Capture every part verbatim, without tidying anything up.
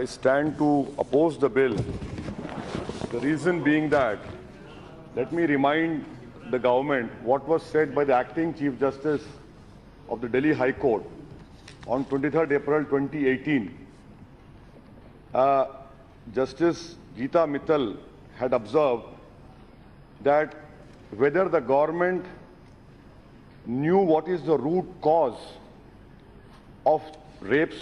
I stand to oppose the bill. The reason being that, let me remind the government what was said by the acting Chief Justice of the Delhi High Court on twenty-third April twenty eighteen. Uh, Justice Geeta Mittal had observed that whether the government knew what is the root cause of rapes,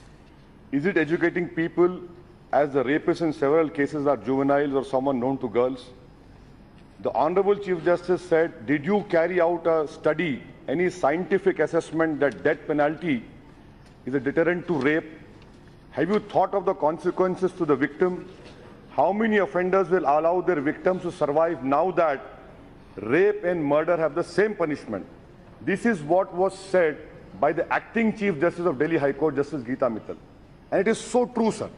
is it educating people, as the rapists in several cases are juveniles or someone known to girls? The Honorable Chief Justice said, did you carry out a study, any scientific assessment that death penalty is a deterrent to rape? Have you thought of the consequences to the victim? How many offenders will allow their victims to survive now that rape and murder have the same punishment? This is what was said by the acting Chief Justice of Delhi High Court, Justice Geeta Mittal. And it is so true, sir.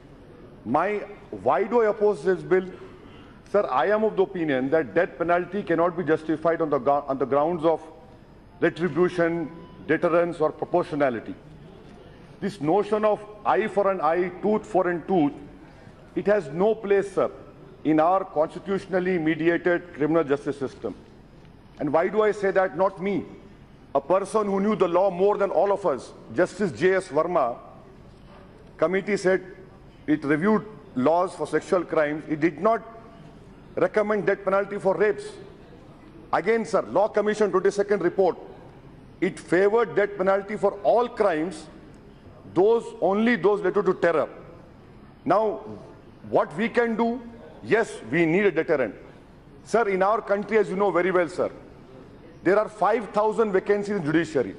My, why do I oppose this bill? Sir, I am of the opinion that death penalty cannot be justified on the, on the grounds of retribution, deterrence, or proportionality. This notion of eye for an eye, tooth for a tooth, it has no place, sir, in our constitutionally mediated criminal justice system. And why do I say that? Not me. A person who knew the law more than all of us, Justice J S Verma, committee said it reviewed laws for sexual crimes. It did not recommend death penalty for rapes. Again, sir, Law Commission twenty-second report, it favored death penalty for all crimes, those only those related to terror. Now, what we can do? Yes, we need a deterrent. Sir, in our country, as you know very well, sir, there are five thousand vacancies in judiciary.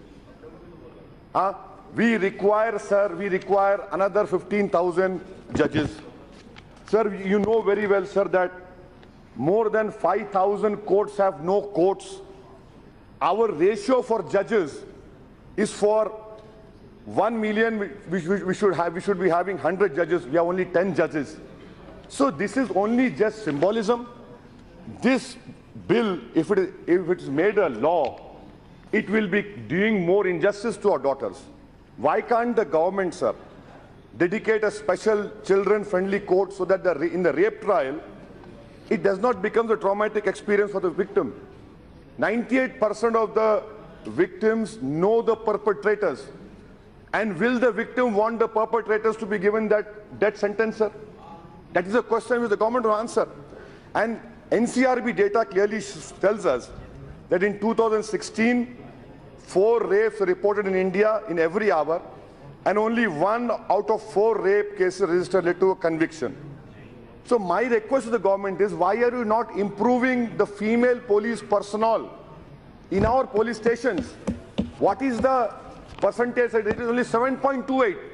Uh, we require, sir, we require another fifteen thousand judges. Sir, you know very well, sir, that more than five thousand courts have no courts. Our ratio for judges is for one million, we, we, we, should have, we should be having one hundred judges. We have only ten judges. So this is only just symbolism. This bill, if it is, if it is made a law, it will be doing more injustice to our daughters. Why can't the government, sir, dedicate a special children-friendly court so that the, in the rape trial, it does not become a traumatic experience for the victim? ninety-eight percent of the victims know the perpetrators. And will the victim want the perpetrators to be given that death sentence, sir? That is a question which the government will answer. And N C R B data clearly tells us that in two thousand sixteen, four rapes were reported in India in every hour, and only one out of four rape cases registered led to a conviction. So my request to the government is, why are you not improving the female police personnel in our police stations? What is the percentage? It is only seven point two eight.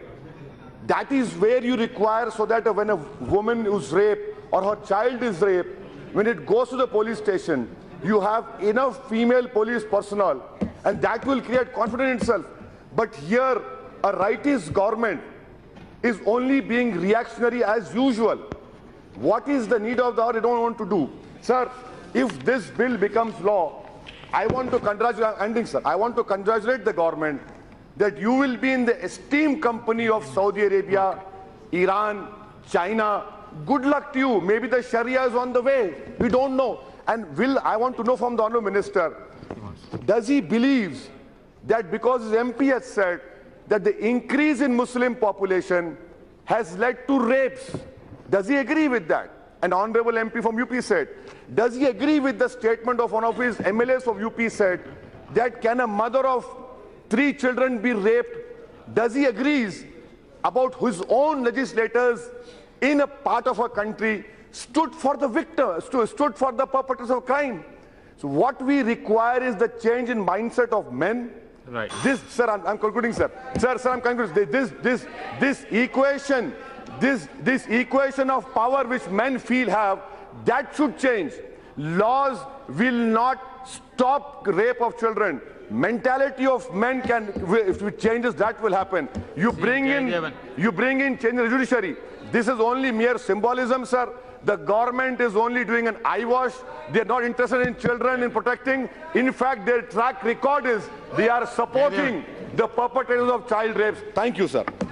That is where you require, so that when a woman is raped or her child is raped, when it goes to the police station, you have enough female police personnel, and that will create confidence itself. But here, a rightist government is only being reactionary as usual. What is the need of the hour? They don't want to do. Sir, if this bill becomes law, I want to congratulate, ending, sir, I want to congratulate the government that you will be in the esteemed company of Saudi Arabia, Iran, China. Good luck to you. Maybe the Sharia is on the way. We don't know. And will, I want to know from the Honourable Minister, does he believe that because his M P has said that the increase in Muslim population has led to rapes, does he agree with that? An Honourable M P from U P said, does he agree with the statement of one of his M L As of U P said that can a mother of three children be raped? Does he agree about his own legislators in a part of our country stood for the victim, stood for the perpetrators of crime? So what we require is the change in mindset of men. Right. This, sir, I'm, I'm concluding, sir. Sir, sir, I'm concluding. This, this, this equation, this, this equation of power which men feel have, that should change. Laws will not stop rape of children. Mentality of men can, if it changes, that will happen. You bring in, you bring in change in the judiciary. This is only mere symbolism, sir. The government is only doing an eyewash. They are not interested in children, in protecting. In fact, their track record is they are supporting the perpetrators of child rapes. Thank you, sir.